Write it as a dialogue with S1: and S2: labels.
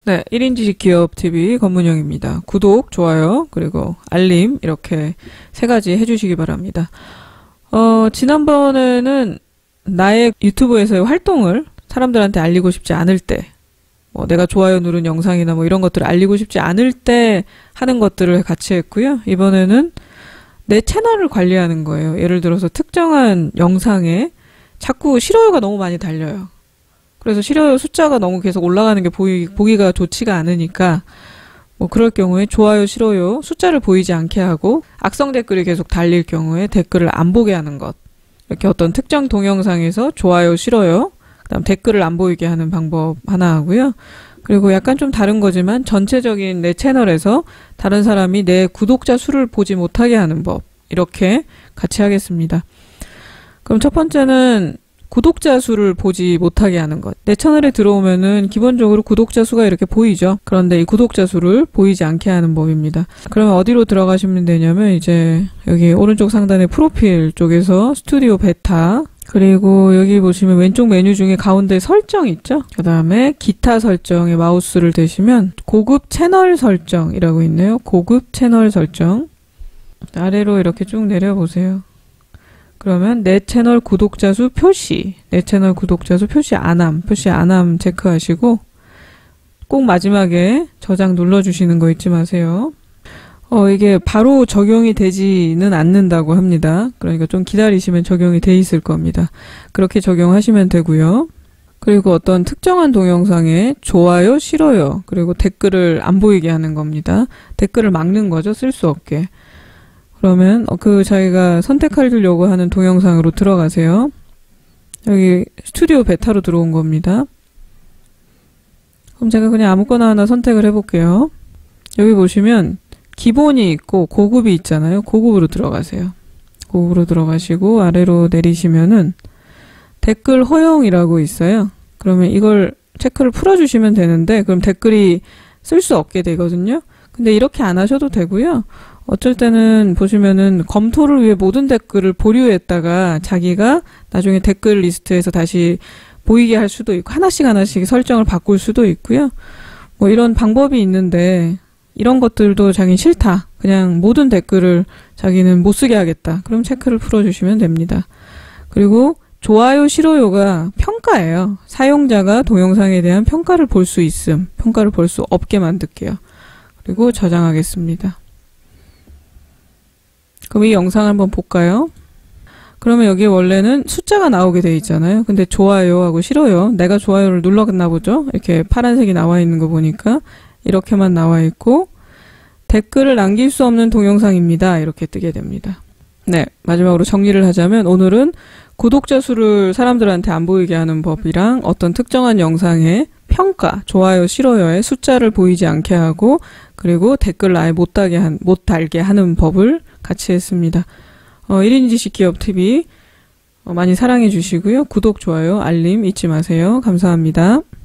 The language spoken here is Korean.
S1: 네, 1인 지식 기업 TV 권문영입니다. 구독, 좋아요, 그리고 알림 이렇게 세 가지 해주시기 바랍니다. 지난번에는 나의 유튜브에서의 활동을 사람들한테 알리고 싶지 않을 때, 내가 좋아요 누른 영상이나 이런 것들을 알리고 싶지 않을 때 하는 것들을 같이 했고요. 이번에는 내 채널을 관리하는 거예요. 예를 들어서 특정한 영상에 자꾸 싫어요가 너무 많이 달려요. 그래서 싫어요 숫자가 너무 계속 올라가는 게 보기가 좋지가 않으니까 그럴 경우에 좋아요, 싫어요 숫자를 보이지 않게 하고 악성 댓글이 계속 달릴 경우에 댓글을 안 보게 하는 것. 이렇게 어떤 특정 동영상에서 좋아요, 싫어요 그다음 댓글을 안 보이게 하는 방법 하나 하고요. 그리고 약간 좀 다른 거지만 전체적인 내 채널에서 다른 사람이 내 구독자 수를 보지 못하게 하는 법. 이렇게 같이 하겠습니다. 그럼 첫 번째는 구독자 수를 보지 못하게 하는 것. 내 채널에 들어오면은 기본적으로 구독자 수가 이렇게 보이죠. 그런데 이 구독자 수를 보이지 않게 하는 법입니다. 그러면 어디로 들어가시면 되냐면 이제 여기 오른쪽 상단의 프로필 쪽에서 스튜디오 베타, 그리고 여기 보시면 왼쪽 메뉴 중에 가운데 설정 있죠? 그 다음에 기타 설정에 마우스를 대시면 고급 채널 설정이라고 있네요. 고급 채널 설정. 아래로 이렇게 쭉 내려보세요. 그러면 내 채널 구독자 수 표시, 내 채널 구독자 수 표시 안 함 체크하시고 꼭 마지막에 저장 눌러주시는 거 잊지 마세요. 이게 바로 적용이 되지는 않는다고 합니다. 그러니까 좀 기다리시면 적용이 돼 있을 겁니다. 그렇게 적용하시면 되고요. 그리고 어떤 특정한 동영상에 좋아요, 싫어요, 그리고 댓글을 안 보이게 하는 겁니다. 댓글을 막는 거죠. 쓸 수 없게. 그러면 자기가 선택하려고 하는 동영상으로 들어가세요. 여기 스튜디오 베타로 들어온 겁니다. 그럼 제가 그냥 아무거나 하나 선택을 해볼게요. 여기 보시면 기본이 있고 고급이 있잖아요. 고급으로 들어가세요. 고급으로 들어가시고 아래로 내리시면은 댓글 허용이라고 있어요. 그러면 이걸 체크를 풀어주시면 되는데 그럼 댓글이 쓸 수 없게 되거든요. 근데 이렇게 안 하셔도 되고요. 어쩔 때는 보시면은 검토를 위해 모든 댓글을 보류했다가 자기가 나중에 댓글 리스트에서 다시 보이게 할 수도 있고 하나씩 설정을 바꿀 수도 있고요. 이런 방법이 있는데 이런 것들도 자기는 싫다. 그냥 모든 댓글을 자기는 못 쓰게 하겠다. 그럼 체크를 풀어주시면 됩니다. 그리고 좋아요, 싫어요가 평가예요. 사용자가 동영상에 대한 평가를 볼 수 있음. 평가를 볼 수 없게 만들게요. 그리고 저장하겠습니다. 그럼 이 영상 한번 볼까요? 그러면 여기 원래는 숫자가 나오게 돼 있잖아요. 근데 좋아요하고 싫어요. 내가 좋아요를 눌렀나 보죠? 이렇게 파란색이 나와 있는 거 보니까 이렇게만 나와 있고 댓글을 남길 수 없는 동영상입니다. 이렇게 뜨게 됩니다. 네, 마지막으로 정리를 하자면 오늘은 구독자 수를 사람들한테 안 보이게 하는 법이랑 어떤 특정한 영상의 평가, 좋아요, 싫어요의 숫자를 보이지 않게 하고 그리고 댓글 아예 못 달게 하는 법을 같이 했습니다. 1인 지식 기업 TV 많이 사랑해 주시고요. 구독, 좋아요, 알림 잊지 마세요. 감사합니다.